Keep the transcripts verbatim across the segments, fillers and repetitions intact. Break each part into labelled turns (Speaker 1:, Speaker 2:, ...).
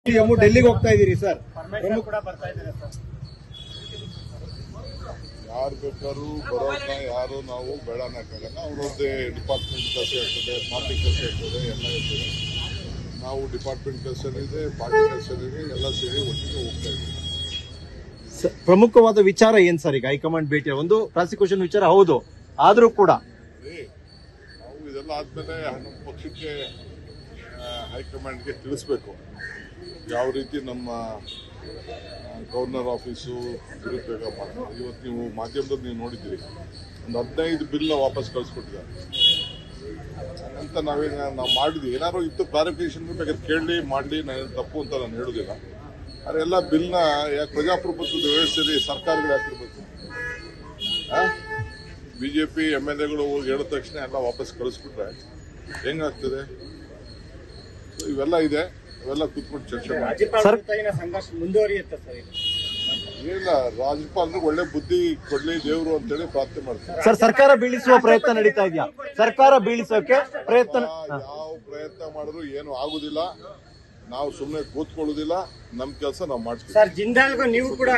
Speaker 1: CM ಡೆಲ್ಲಿಗೆ ಹೋಗ್ತಾ ಇದೀರಿ ಸರ್,
Speaker 2: ಯಾರು ಬೇಕಾದ್ರೂ ಬರೋದನ್ನ ಯಾರು ನಾವು ಬೇಡ ಅನ್ನಕ್ಕಾಗಲ್ಲ. ಅವ್ರದ್ದೇ ಡಿಪಾರ್ಟ್ಮೆಂಟ್ ಕೆಲಸ ಇರ್ತದೆ, ಪಾರ್ಟಿ ಕೆಲಸ ಇರ್ತದೆ, ಎಲ್ಲ ಇರ್ತದೆ. ನಾವು ಡಿಪಾರ್ಟ್ಮೆಂಟ್ ಕೆಲಸ ಇದೆ, ಪಾರ್ಟಿ ಕೆಲಸ ಇದೆ, ಎಲ್ಲ ಸೇರಿ ಒಟ್ಟಿಗೆ ಹೋಗ್ತಾ ಇದ್ದೀವಿ.
Speaker 1: ಪ್ರಮುಖವಾದ ವಿಚಾರ ಏನ್ ಸರ್ ಈಗ ಹೈಕಮಾಂಡ್ ಭೇಟಿ? ಒಂದು ಪ್ರಾಸಿಕ್ಯೂಷನ್ ವಿಚಾರ ಹೌದು, ಆದ್ರೂ ಕೂಡ
Speaker 2: ನಾವು ಇದೆಲ್ಲ ಆದ್ಮೇಲೆ ನಮ್ಮ ಪಕ್ಷಕ್ಕೆ ಹೈಕಮಾಂಡ್ಗೆ ತಿಳಿಸ್ಬೇಕು ಯಾವ ರೀತಿ ನಮ್ಮ ಗವರ್ನರ್ ಆಫೀಸು ದುರುಪಯೋಗ ಮಾಡ್ತಾರೆ. ಇವತ್ತು ನೀವು ಮಾಧ್ಯಮದಲ್ಲಿ ನೀವು ನೋಡಿದ್ದೀರಿ, ಒಂದು ಹದಿನೈದು ಬಿಲ್ನ ವಾಪಸ್ ಕಳಿಸ್ಕೊಟ್ಟಿದ್ದಾರೆ ಅಂತ. ನಾವೇನು ನಾವು ಮಾಡಿದ್ವಿ, ಏನಾದ್ರು ಇತ್ತು ಕ್ಲಾರಿಫಿಕೇಶನ್ ಬೇಕಾದ್ರೆ ಕೇಳಲಿ ಮಾಡಲಿ, ನಾನು ತಪ್ಪು ಅಂತ ನಾನು ಹೇಳೋದಿಲ್ಲ. ಆದರೆ ಎಲ್ಲ ಬಿಲ್ನ ಯಾಕೆ ಪ್ರಜಾಪ್ರಭುತ್ವದ ವ್ಯವಸ್ಥೆಯಲ್ಲಿ ಸರ್ಕಾರಗಳು ಹಾಕಿರ್ಬೇಕು? B J P M L ಎಗಳು ಹೋಗಿ ಹೇಳಿದ ತಕ್ಷಣ ಎಲ್ಲ ವಾಪಸ್ ಕಳಿಸ್ಬಿಟ್ರೆ ಹೆಂಗಾಗ್ತದೆ? ಇವೆಲ್ಲ ಇದೆ, ಇವೆಲ್ಲ ಕೂತ್ಕೊಂಡು ಚರ್ಚೆ ಮಾಡಿ. ಏನಿಲ್ಲ, ರಾಜ್ಯಪಾಲರಿಗೆ ಒಳ್ಳೆ ಬುದ್ಧಿ ಕೊಡ್ಲಿ ದೇವರು ಅಂತೇಳಿ ಪ್ರಾರ್ಥನೆ ಮಾಡ್ತಾರೆ.
Speaker 1: ಸರ್, ಸರ್ಕಾರ ಬೀಳಿಸುವ ಪ್ರಯತ್ನ ನಡೀತಾ ಇದೆಯಾ? ಸರ್ಕಾರ ಬೀಳಿಸೋಕೆ ಪ್ರಯತ್ನ
Speaker 2: ಯಾವ ಪ್ರಯತ್ನ ಮಾಡಿದ್ರು ಏನು ಆಗುದಿಲ್ಲ. ನಾವು ಸುಮ್ಮನೆ ಕೂತ್ಕೊಳ್ಳೋದಿಲ್ಲ, ನಮ್ ಕೆಲಸ ನಾವು ಮಾಡ್ತೀವಿ.
Speaker 3: ಸರ್, ಜಿಂದಾಲ್ಗೂ ನೀವು ಕೂಡ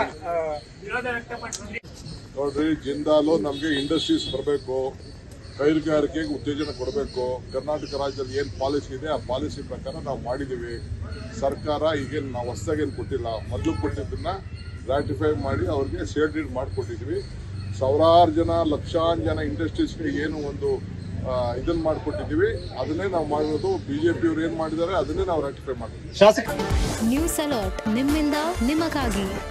Speaker 2: ನೋಡ್ರಿ, ಜಿಂದಾಲು ನಮ್ಗೆ ಇಂಡಸ್ಟ್ರೀಸ್ ಬರಬೇಕು, ಕೈಗಾರಿಕೆಗೆ ಉತ್ತೇಜನ ಕೊಡಬೇಕು. ಕರ್ನಾಟಕ ರಾಜ್ಯದಲ್ಲಿ ಏನ್ ಪಾಲಿಸಿ ಇದೆ ಆ ಪಾಲಿಸಿ ಪ್ರಕಾರ ನಾವು ಮಾಡಿದೀವಿ. ಸರ್ಕಾರ ಈಗೇನು ನಾವು ಹೊಸದಾಗೇನು ಕೊಟ್ಟಿಲ್ಲ, ಮೊದಲು ಕೊಟ್ಟಿದ್ದನ್ನ ರಾಟಿಫೈ ಮಾಡಿ ಅವ್ರಿಗೆ ಸೇಲ್ ಡೀಡ್ ಮಾಡಿಕೊಟ್ಟಿದ್ವಿ. ಸಾವಿರಾರು ಜನ, ಲಕ್ಷಾಂತರ ಜನ ಇಂಡಸ್ಟ್ರೀಸ್ಗೆ ಏನು ಒಂದು ಇದನ್ನ ಮಾಡಿಕೊಟ್ಟಿದ್ದೀವಿ. ಅದನ್ನೇ ನಾವು ಮಾಡಿರೋದು. ಬಿಜೆಪಿ ಅವ್ರು ಏನ್ ಮಾಡಿದ್ದಾರೆ ಅದನ್ನೇ ನಾವು ರಾಟಿಫೈ ಮಾಡ್ತೀವಿ.
Speaker 1: ಶಾಸಕ
Speaker 4: ನ್ಯೂಸ್ ಅಲರ್ಟ್, ನಿಮ್ಮಿಂದ ನಿಮಗಾಗಿ.